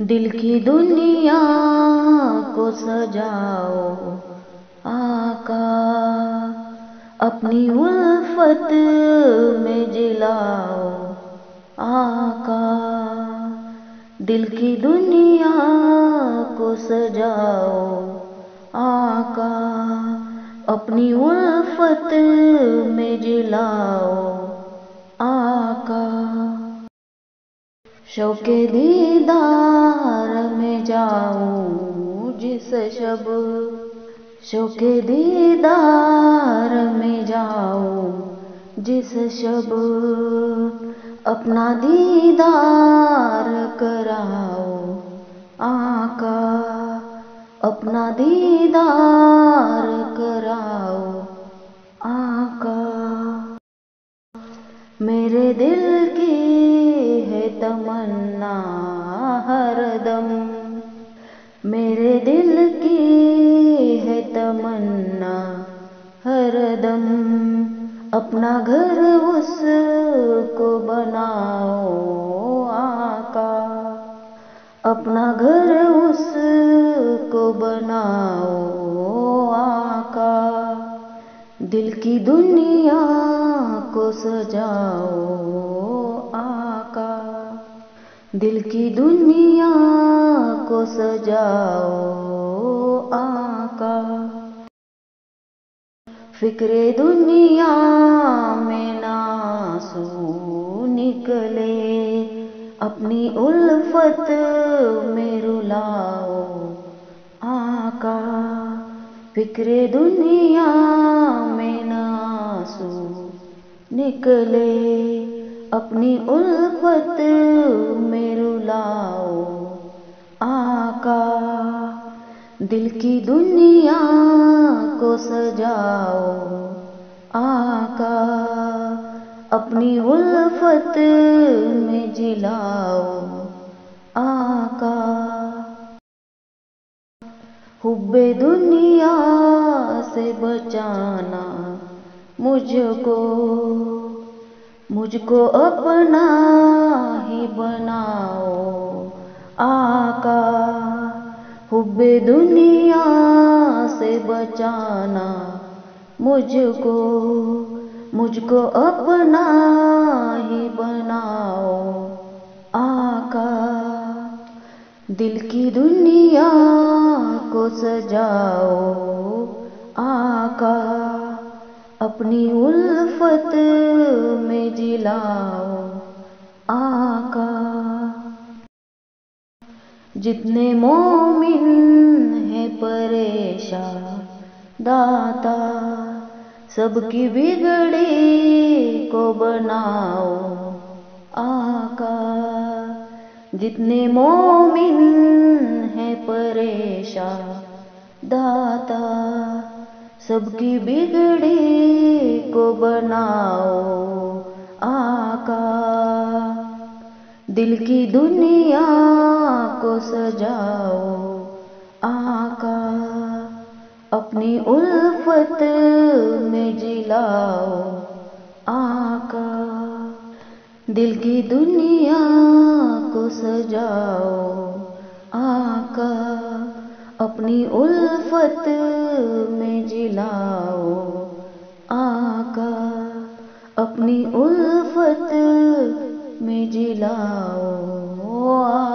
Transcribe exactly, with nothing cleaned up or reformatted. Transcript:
دل کی دنیا کو سجاؤ آقا، اپنی الفت میں جلاؤ آقا، دل کی دنیا کو سجاؤ آقا، اپنی الفت میں جلاؤ آقا، شوق دیدار میں جاؤں جس شب، شوق دیدار میں جاؤں جس شب، اپنا دیدار کراؤ آقا، اپنا دیدار کراؤ آقا، میرے دل کی ہے تمنا ہر دم، میرے دل کی ہے تمنا ہر دم، اپنا گھر اس کو بناؤ آقا، اپنا گھر اس کو بناؤ آقا، دل کی دنیا کو سجاؤ آقا، دل کی دنیا کو سجاؤ آقا، فکر دنیا میں نہ آنسو نکلے، اپنی الفت میں رلاؤ آقا، فکر دنیا میں نہ آنسو نکلے، اپنی الفت میں رلاؤ آقا، دل کی دنیا کو سجاؤ آقا، اپنی الفت میں جلاؤ آقا، حب دنیا سے بچانا مجھ کو، مجھ کو اپنا ہی بناؤ آقا، حب دنیا سے بچانا مجھ کو، مجھ کو اپنا ہی بناؤ آقا، دل کی دنیا کو سجاؤ آقا، اپنی الفت میں جلاؤ آقا، جتنے مومن ہیں پریشان داتا، سب کی بگڑی کو بناؤ آقا، جتنے مومن ہیں پریشان داتا، سب کی بگڑی کو بناؤ آقا، دل کی دنیا کو سجاؤ آقا، اپنی الفت میں جلاؤ آقا، دل کی دنیا کو سجاؤ آقا، اپنی الفت میں جلاؤ آقا، اپنی الفت میں جلاؤ آقا۔